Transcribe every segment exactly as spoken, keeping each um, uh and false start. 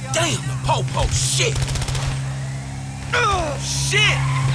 Damn, the po-po, shit! Ugh, shit!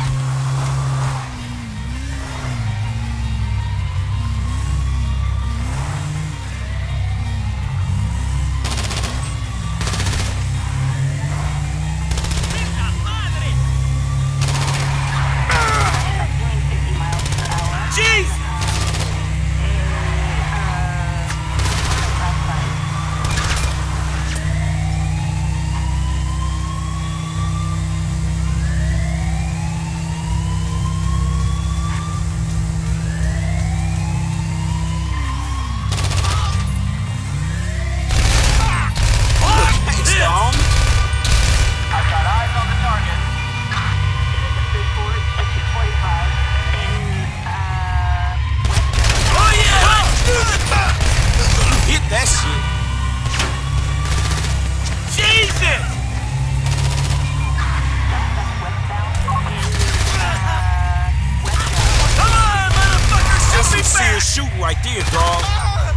Shooting right there, dog.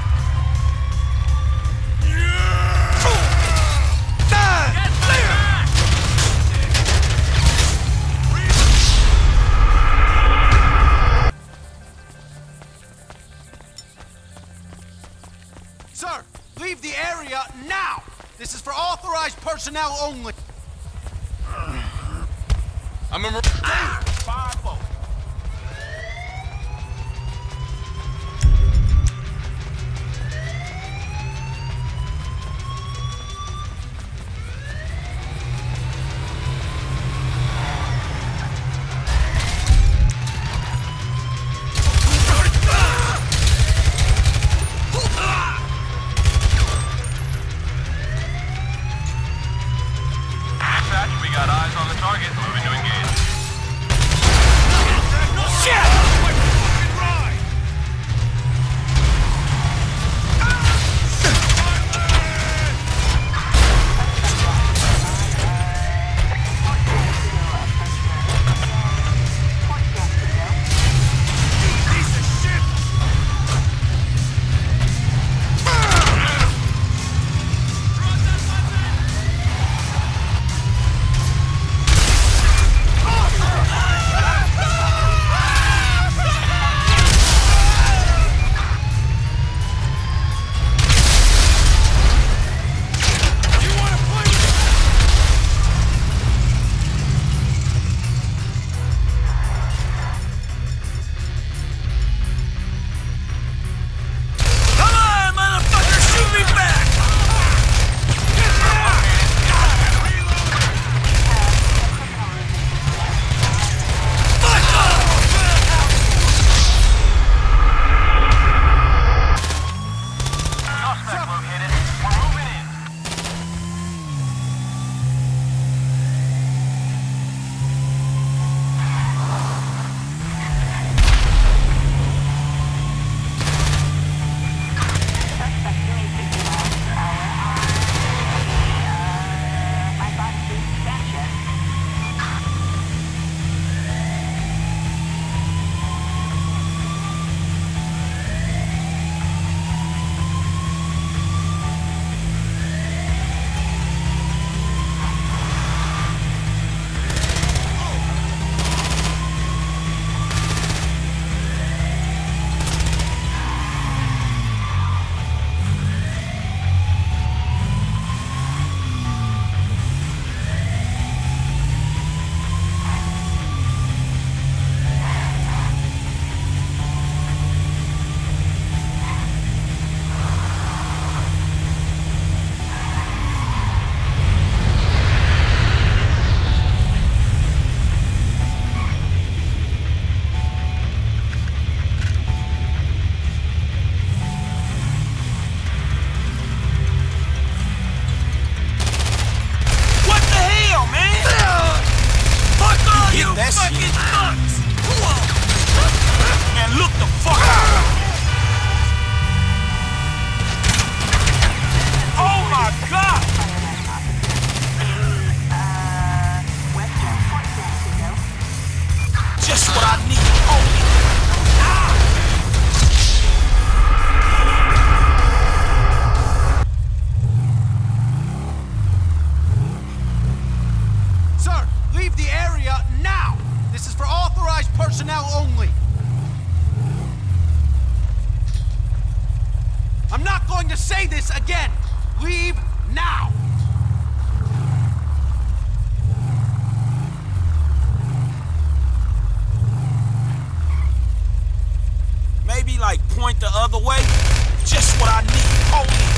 Sir, leave the area now! This is for authorized personnel only. I'm a... Ah! Five-four. We got eyes on the target. Moving to engage. say this again! Leave now! Maybe, like, point the other way? Just what I need. Holy.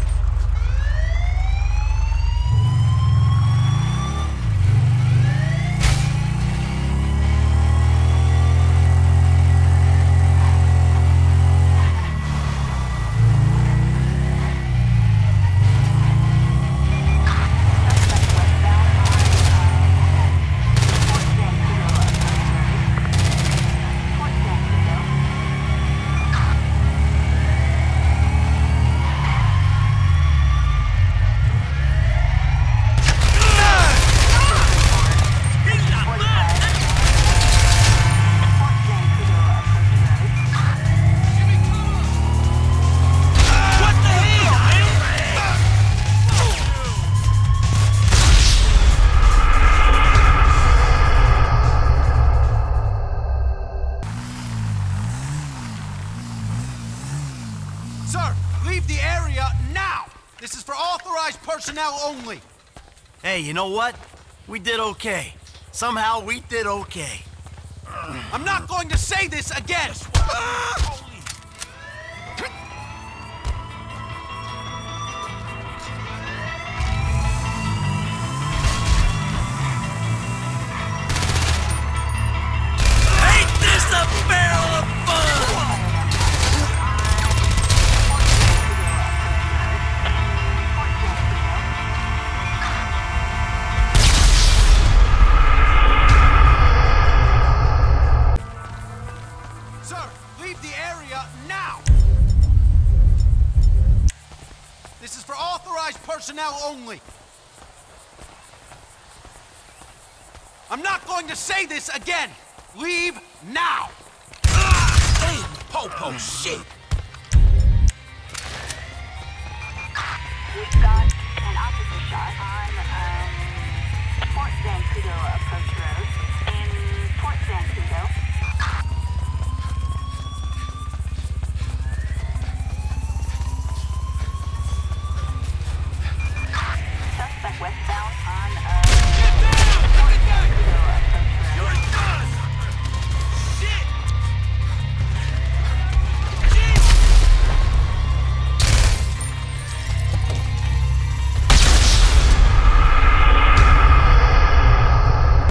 Sir, leave the area now! This is for authorized personnel only! Hey, you know what? We did okay. Somehow we did okay. I'm not going to say this again! Holy. Ain't this a barrel of fun? Sir, leave the area now! This is for authorized personnel only! I'm not going to say this again! Leave now! Damn, Popo, shit. We've got an officer shot on uh,